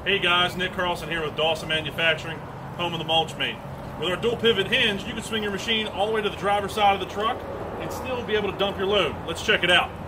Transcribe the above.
Hey guys, Nick Carlson here with Dawson Manufacturing, home of the Mulch Mate. With our dual pivot hinge, you can swing your machine all the way to the driver's side of the truck and still be able to dump your load. Let's check it out.